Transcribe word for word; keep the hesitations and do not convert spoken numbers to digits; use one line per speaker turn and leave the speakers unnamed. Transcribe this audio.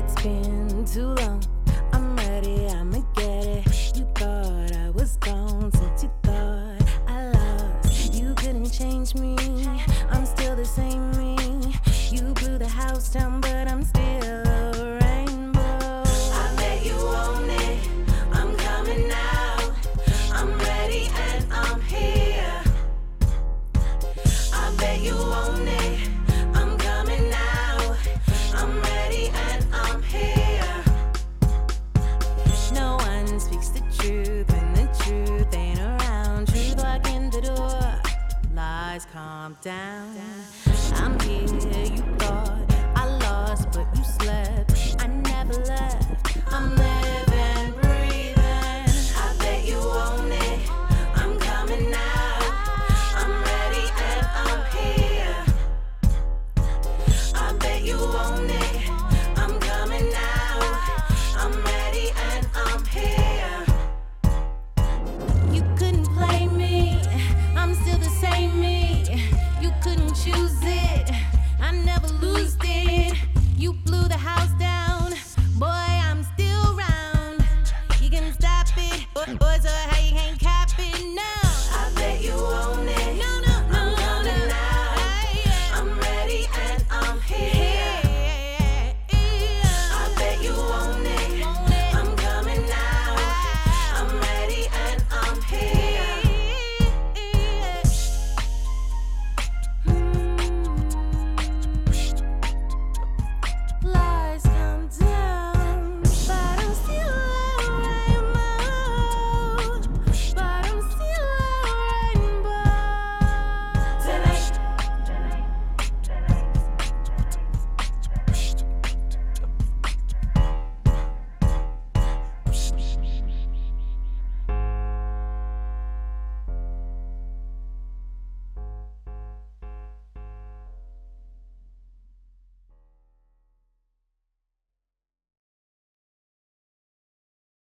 It's been too long. I'm ready, I'ma get it. You thought I was gone since you thought I lost. You couldn't change me, I'm still the same me. You blew the house down, but I'm still a rainbow. I bet you own it, I'm coming out. I'm ready and I'm here. I bet you own it, I'm coming out. I'm ready and I'm here. No one speaks the truth and the truth ain't around. Truth walking the door, lies calm down. I'm here, you thought I lost, but you slept. I never left, I'm living, breathing. I bet you own it, I'm coming out. I'm ready and I'm here. I bet you own it, I'm coming out. I'm ready and I'm here. You couldn't play me, I'm still the same me. You couldn't choose it, I never lose